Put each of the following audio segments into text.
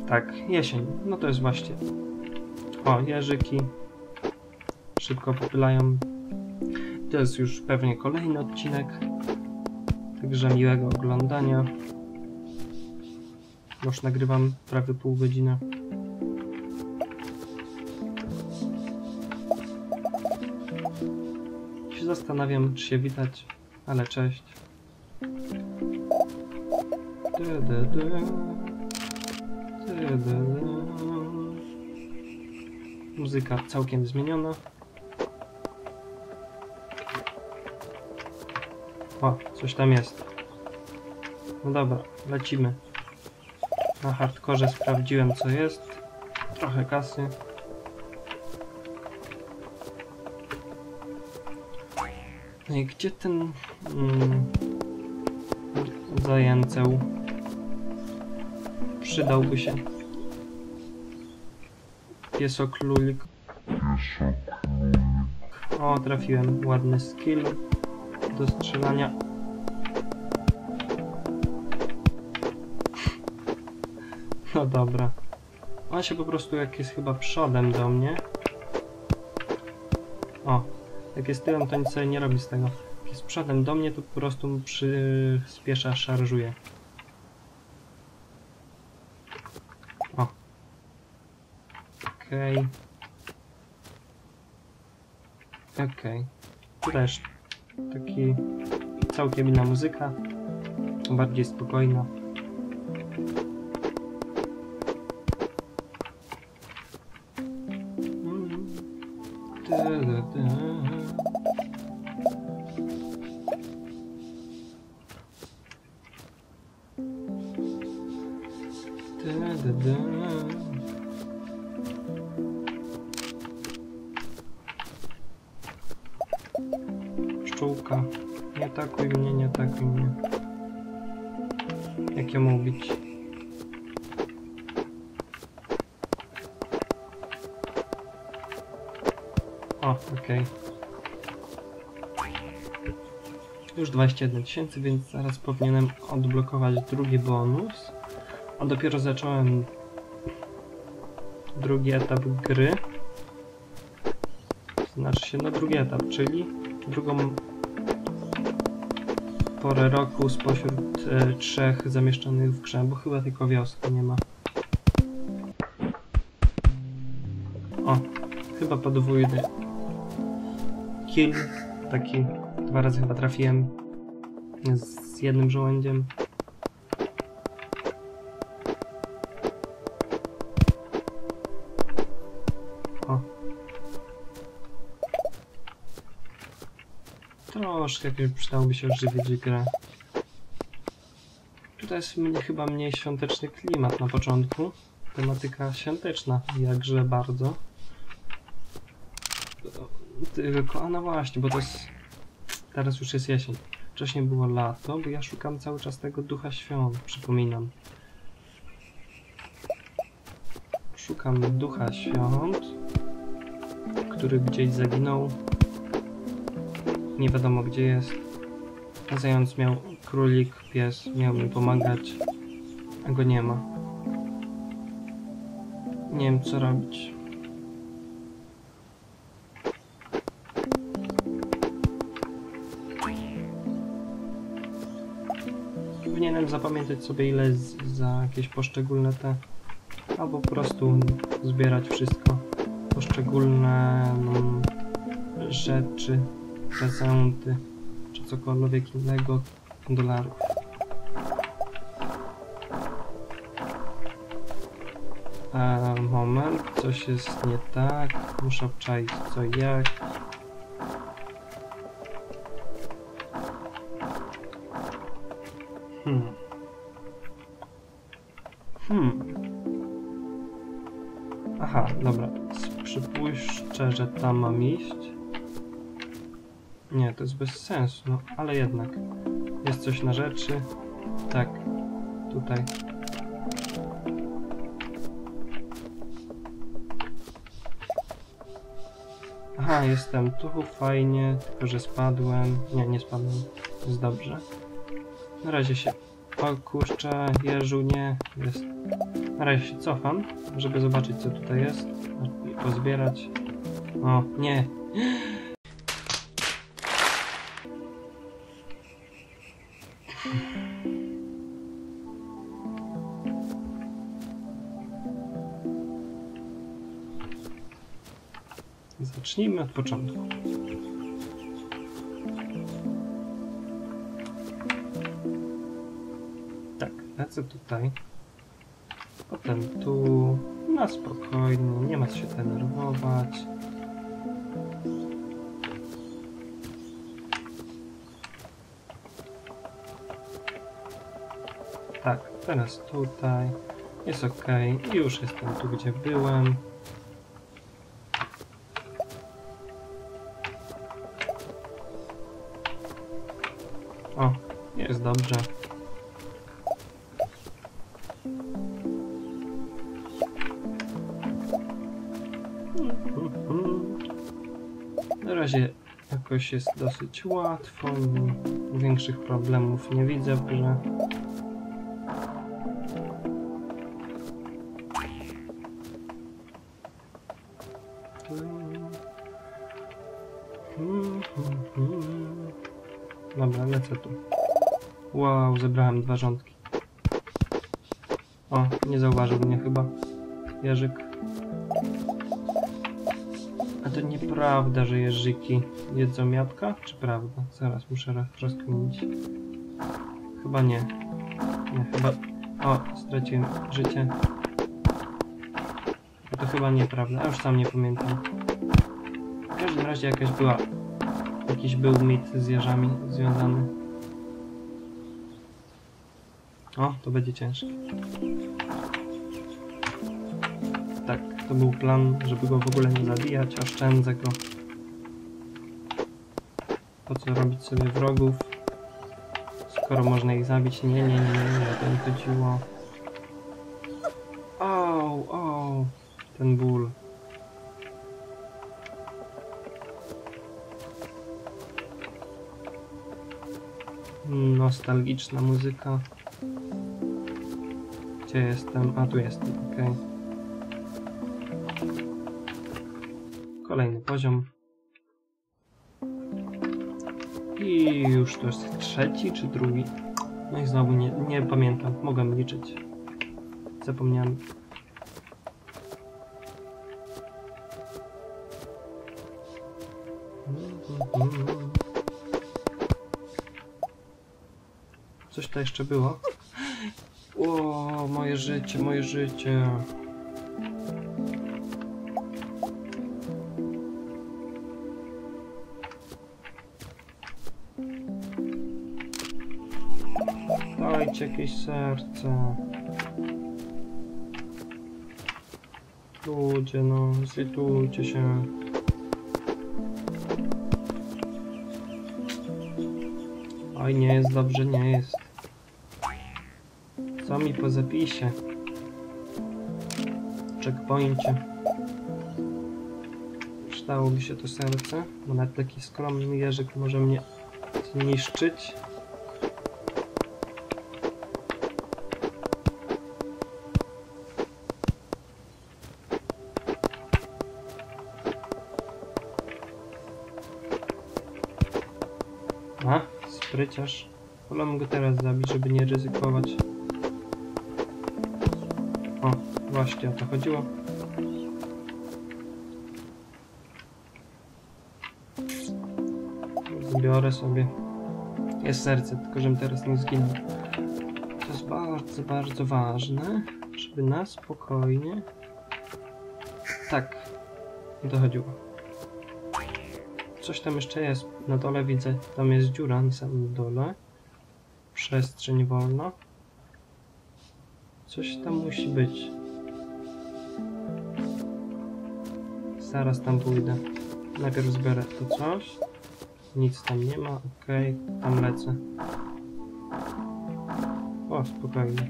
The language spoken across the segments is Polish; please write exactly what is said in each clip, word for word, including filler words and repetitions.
Tak, jesień. No to jest właśnie. O, jeżyki. Szybko popylają. To jest już pewnie kolejny odcinek. Także miłego oglądania. Już nagrywam prawie pół godziny. Się zastanawiam, czy się witać, ale cześć. Du, du, du. Du, du, du. Muzyka całkiem zmieniona. O, coś tam jest. No dobra, lecimy. Na hardkorze sprawdziłem, co jest. Trochę kasy. No i gdzie ten mm, zajęceł? Przydałby się. Piesoklulik. O, trafiłem. Ładny skill do strzelania. No dobra. On się po prostu, jak jest chyba przodem do mnie. O, jak jest tyłem, to nic sobie nie robi z tego. Jak jest przodem do mnie, to po prostu przyspiesza, szarżuje. O. Okej. Okay. Okej. Okay. Tu też taki całkiem inna muzyka. Bardziej spokojna. Pszczółka. Nie atakuj mnie, nie atakuj mnie. Jak ją mówić? O, okej. Okay. Już dwadzieścia jeden tysięcy, więc zaraz powinienem odblokować drugi bonus. A dopiero zacząłem drugi etap gry. Znaczy się, no drugi etap, czyli drugą porę roku spośród e, trzech zamieszczonych w grze, bo chyba tylko wioski nie ma. O, chyba podwójny kill, taki dwa razy chyba trafiłem z jednym żołędziem. O. Troszkę jakoś przydałoby się ożywić grę. Tutaj jest mnie, chyba mniej świąteczny klimat na początku. Tematyka świąteczna, jakże bardzo. Tylko, a no właśnie, bo to jest... Teraz już jest jesień. Wcześniej było lato, bo ja szukam cały czas tego ducha świąt, przypominam. Szukam ducha świąt, który gdzieś zaginął. Nie wiadomo gdzie jest. A zając miał, królik, pies miał mi pomagać, a go nie ma. Nie wiem co robić. Powinienem zapamiętać sobie ile z, za jakieś poszczególne te, albo po prostu zbierać wszystko. Poszczególne no, rzeczy, prezenty, czy cokolwiek innego, dolarów. E, moment, coś jest nie tak, muszę obczaić co i jak. Hmm. Hmm. Aha, dobra. Przypuszczę, że tam mam iść. Nie, to jest bez sensu, no ale jednak. Jest coś na rzeczy. Tak. Tutaj. Aha, jestem tu, fajnie, tylko że spadłem. Nie, nie spadłem. Jest dobrze. Na razie się O kurczę, jeżu, nie. Jest. Na razie się cofam, żeby zobaczyć, co tutaj jest. I pozbierać. O, nie. Zacznijmy od początku. Tak, lecę tutaj. Potem tu. Na spokojnie, nie ma co się denerwować. Tak, teraz tutaj. Jest ok. Już jestem tu, gdzie byłem. O, jest dobrze. Na razie jakoś jest dosyć łatwo. Większych problemów nie widzę w grze. Dobra, lecę tu. Wow, zebrałem dwa rządki. O, nie zauważył mnie chyba jeżyk. A to nieprawda, że jeżyki jedzą jabłka? Czy prawda? Zaraz muszę rozkminić. Chyba nie. Nie, chyba... O, straciłem życie. A to chyba nieprawda, a już sam nie pamiętam. W każdym razie jakaś była... Jakiś był mit z jeżami związany. O, to będzie ciężkie. Tak, to był plan, żeby go w ogóle nie zabijać, oszczędzę go. Po co robić sobie wrogów, skoro można ich zabić? Nie, nie, nie, nie, o to nie chodziło. Au, au, ten ból. Nostalgiczna muzyka. Gdzie jestem? A, tu jestem, okej. Okay. Kolejny poziom. I już to jest trzeci czy drugi? No i znowu nie, nie pamiętam. Mogłem liczyć. Zapomniałem. Coś to jeszcze było? O, moje życie, moje życie. Dajcie jakieś serce. Ludzie, no, zlitujcie się. Oj, nie jest dobrze, nie jest. Co mi po zapisie? Checkpoincie. Przydałoby się to serce, bo nawet taki skromny jeżyk może mnie zniszczyć. A, spryciarz. Wolę go teraz zabić, żeby nie ryzykować. O, właśnie o to chodziło. Zbiorę sobie. Jest serce, tylko żebym teraz nie zginął. To jest bardzo, bardzo ważne, żeby na spokojnie... Tak, o to chodziło. Coś tam jeszcze jest. Na dole widzę, tam jest dziura na samym dole. Przestrzeń wolna. Coś tam musi być. Zaraz tam pójdę. Najpierw zbiorę to coś. Nic tam nie ma, okej, okay. Tam lecę. O, spokojnie.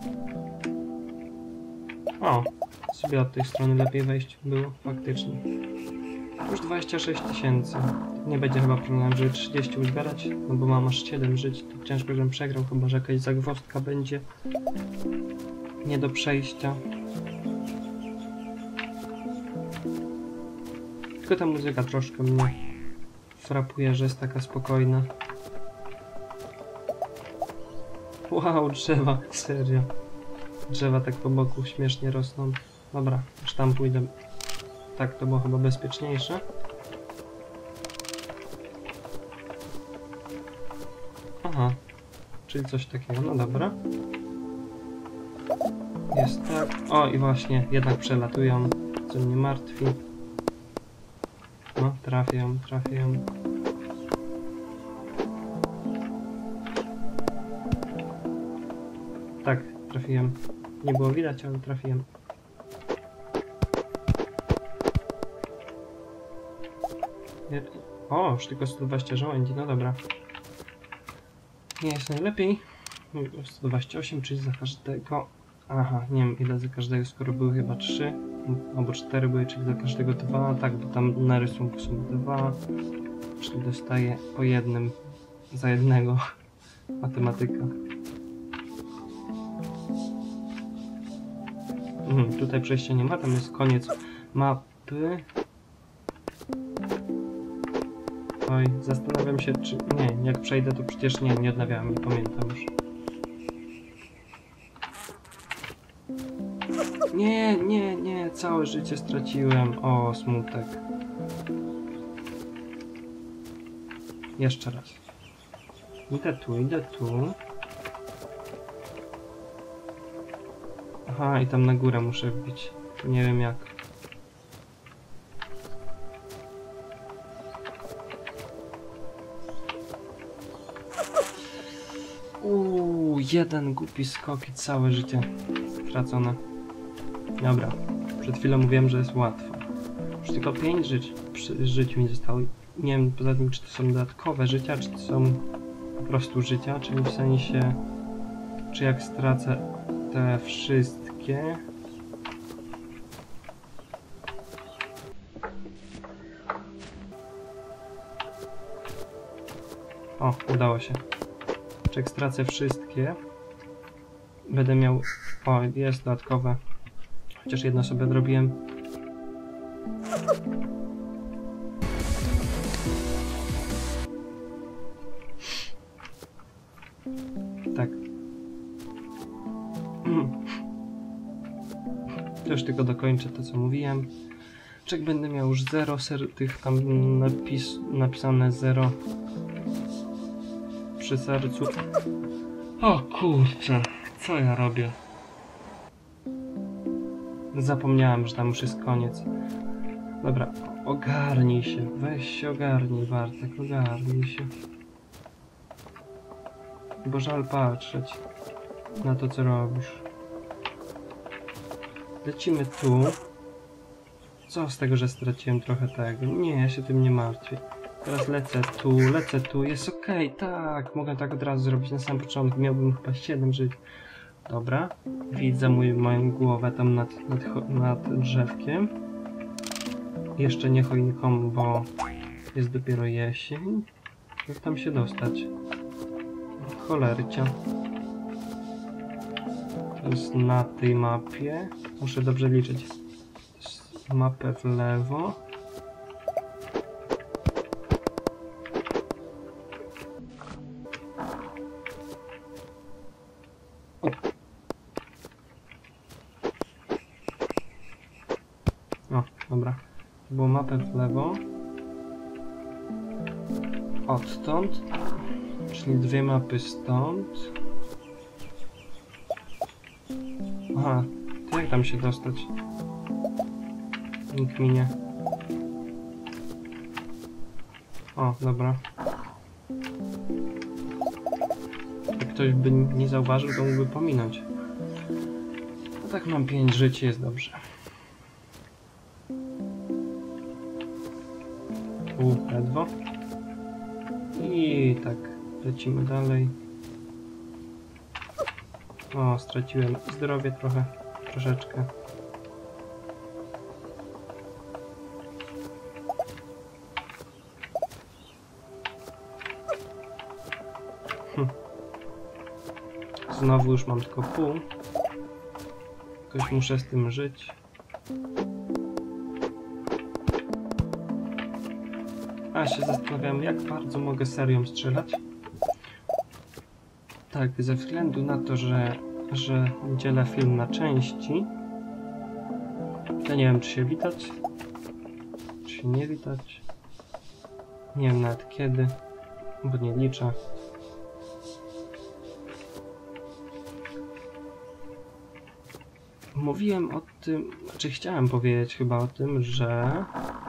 O, sobie od tej strony lepiej wejść było, faktycznie. Już dwadzieścia sześć tysięcy. Nie będzie chyba problemu, żeby trzydzieści uzbierać, no bo mam aż siedem żyć, to ciężko, żebym przegrał, chyba że jakaś zagwozdka będzie nie do przejścia. Tylko ta muzyka troszkę mnie frapuje, że jest taka spokojna. Wow, drzewa, serio. Drzewa tak po boku śmiesznie rosną. Dobra, już tam pójdę. Tak, to było chyba bezpieczniejsze. Aha, czyli coś takiego, no dobra. Jest tak. O, i właśnie, jednak przelatują, co mnie martwi. No, trafią, trafią. Tak, trafiłem. Nie było widać, ale trafiłem. O, już tylko sto dwadzieścia żołędzi, no dobra. Nie jest najlepiej. sto dwadzieścia osiem, czyli za każdego... Aha, nie wiem ile za każdego, skoro były chyba trzy. Albo cztery były, czyli za każdego dwa. Tak, bo tam na rysunku są dwa. Czyli dostaję po jednym za jednego. Matematyka. Mhm, tutaj przejścia nie ma, tam jest koniec mapy. Oj, zastanawiam się, czy... Nie, jak przejdę, to przecież nie, nie odnawiałem, nie pamiętam już. Nie, nie, nie, całe życie straciłem. O, smutek. Jeszcze raz. Idę tu, idę tu. Aha, i tam na górę muszę wbić. Nie wiem jak. Uuu, jeden głupi skok i całe życie stracone. Dobra, przed chwilą mówiłem, że jest łatwo. Już tylko pięć żyć, żyć mi zostało. Nie wiem poza tym, czy to są dodatkowe życia, czy to są po prostu życia, czyli w sensie, czy jak stracę te wszystkie... O, udało się. Czy jak stracę wszystkie, będę miał... O, jest dodatkowe. Chociaż jedno sobie odrobiłem. Tak. Też tylko dokończę to, co mówiłem. Czek będę miał już zero ser tych tam napis napisane zero przy sercu. O kurczę, co ja robię? Zapomniałem, że tam już jest koniec. Dobra, ogarnij się, weź się ogarnij, Bartek, ogarnij się. Bo żal patrzeć na to, co robisz. Lecimy tu. Co z tego, że straciłem trochę tego? Nie, ja się tym nie martwię. Teraz lecę tu, lecę tu, jest okej, okay, tak, mogę tak od razu zrobić na sam początku, miałbym chyba siedem żyć. Dobra, widzę mój, moją głowę tam nad, nad, nad drzewkiem. Jeszcze nie choinką, bo jest dopiero jesień. Jak tam się dostać? Cholercia. To jest na tej mapie. Muszę dobrze liczyć. Mapę w lewo. O, dobra. To było mapę w lewo. Odtąd. Czyli dwie mapy stąd. Aha, to jak tam się dostać? Nikt mi nie. O, dobra. Jak ktoś by nie zauważył, to mógłby pominąć. No tak, mam pięć żyć, jest dobrze. U, ledwo. I tak, lecimy dalej. O, straciłem zdrowie trochę, troszeczkę. Znowu już mam tylko pół. Jakoś muszę z tym żyć. A się zastanawiam, jak bardzo mogę serią strzelać. Tak, ze względu na to, że, że dzielę film na części. Ja nie wiem, czy się widać, czy się nie widać. Nie wiem nawet kiedy, bo nie liczę. Mówiłem o tym, czy chciałem powiedzieć chyba o tym, że...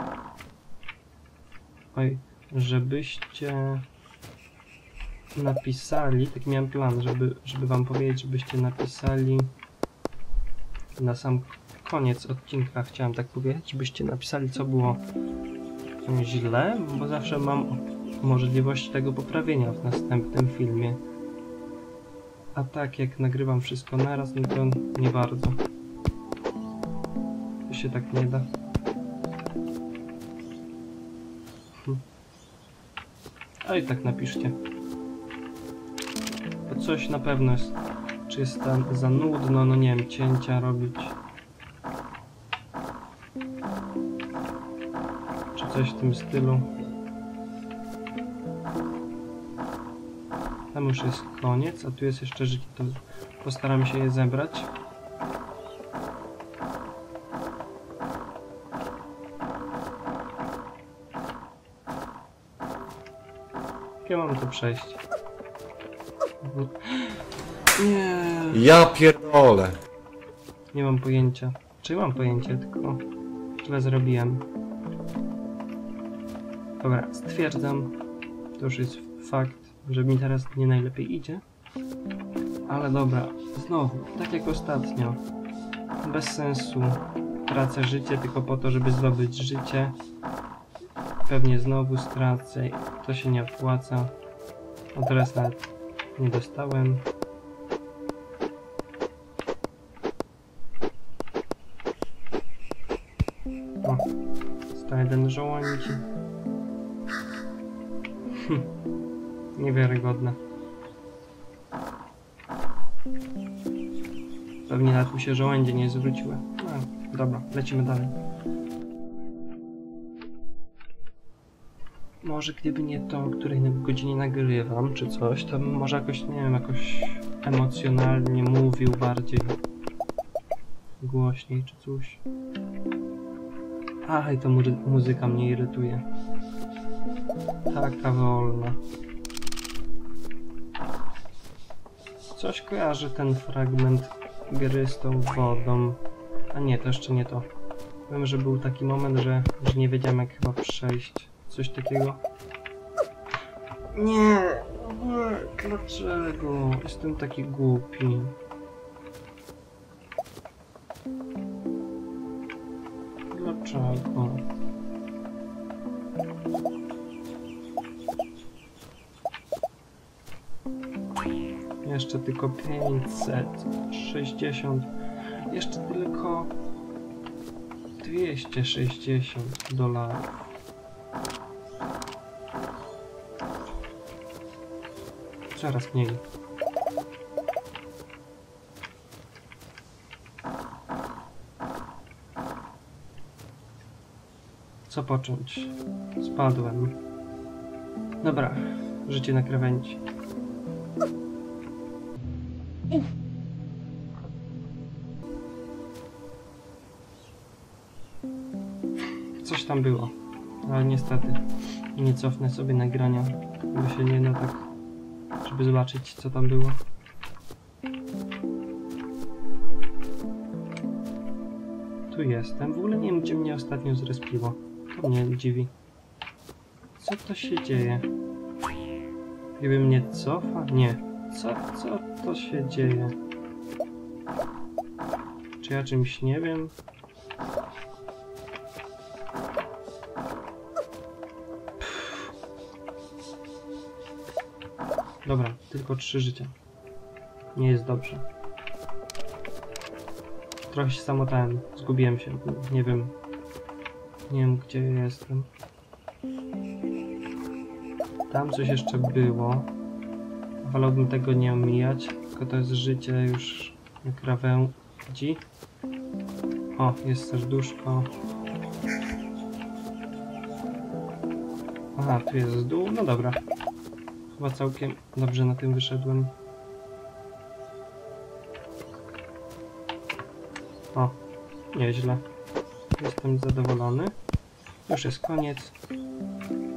Oj, żebyście napisali, taki miałem plan, żeby, żeby wam powiedzieć, żebyście napisali na sam koniec odcinka, chciałem tak powiedzieć, żebyście napisali, co było źle, bo zawsze mam możliwość tego poprawienia w następnym filmie. A tak jak nagrywam wszystko naraz, no to nie bardzo. To się tak nie da. Hm. A i tak napiszcie. Bo coś na pewno jest. Czy jest tam za nudno, no nie wiem, cięcia robić. Czy coś w tym stylu. Tam już jest koniec, a tu jest jeszcze życie, to postaram się je zebrać. Jak ja mam to przejść? Nie. Ja pierdolę. Nie mam pojęcia. Czy mam pojęcie, tylko źle zrobiłem. Dobra, stwierdzam. To już jest fakt, że mi teraz nie najlepiej idzie. Ale dobra, znowu, tak jak ostatnio. Bez sensu tracę życie tylko po to, żeby zdobyć życie. Pewnie znowu stracę, to się nie opłaca. A teraz nawet nie dostałem. O, sto jeden żołądzi. Hm, niewiarygodne. Pewnie nawet mi się żołędzie nie zwróciły. No, dobra, lecimy dalej. Może gdyby nie to, o której godzinie nagrywam, czy coś, to bym może jakoś, nie wiem, jakoś emocjonalnie mówił bardziej głośniej, czy coś. Ach, i to mu muzyka mnie irytuje. Taka wolna. Coś kojarzy ten fragment gry z tą wodą. A nie, to jeszcze nie to. Wiem, że był taki moment, że, że nie wiedziałem jak chyba przejść. Coś takiego. Nie! Dlaczego? Jestem taki głupi. Dlaczego? Jeszcze tylko pięćset sześćdziesiąt. Jeszcze tylko dwieście sześćdziesiąt dolarów. Coraz mniej. Co począć? Spadłem. Dobra, życie na krawędzi. Coś tam było, ale niestety nie cofnę sobie nagrania, bo się nie da tak, żeby zobaczyć co tam było. Tu jestem, w ogóle nie wiem gdzie mnie ostatnio zrespiło, to mnie dziwi. Co to się dzieje? Gdyby mnie cofa? Nie. Co, co to się dzieje? Czy ja czymś nie wiem? Dobra, tylko trzy życia. Nie jest dobrze. Trochę się samotałem, zgubiłem się, nie wiem. Nie wiem gdzie jestem. Tam coś jeszcze było. Wolałbym tego nie omijać, tylko to jest życie już na krawędzi. O, jest serduszko. Aha, tu jest dół. No dobra. Chyba całkiem dobrze na tym wyszedłem. O, nieźle. Jestem zadowolony. Już jest koniec.